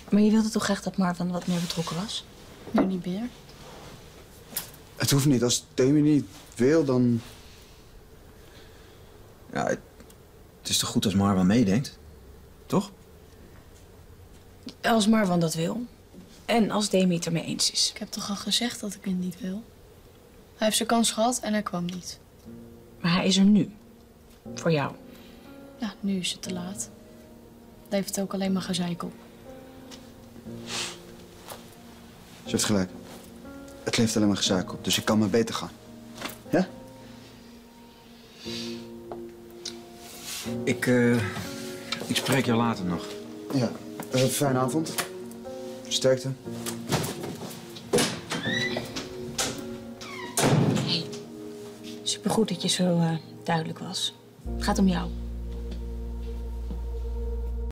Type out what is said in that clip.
Maar je wilde toch graag dat Marwan wat meer betrokken was? Nu niet meer. Het hoeft niet. Als Demi niet wil, dan... Ja, het is toch goed als Marwan meedenkt? Toch? Als Marwan dat wil. En als Demi het ermee eens is. Ik heb toch al gezegd dat ik het niet wil? Hij heeft zijn kans gehad en hij kwam niet. Maar hij is er nu. Voor jou. Ja, nu is het te laat. Levert ook alleen maar gezeik op. Ze heeft gelijk. Het levert alleen maar gezaak op, dus ik kan maar beter gaan. Ja? Ik spreek jou later nog. Ja. Fijne avond. Sterkte. Supergoed dat je zo duidelijk was. Het gaat om jou.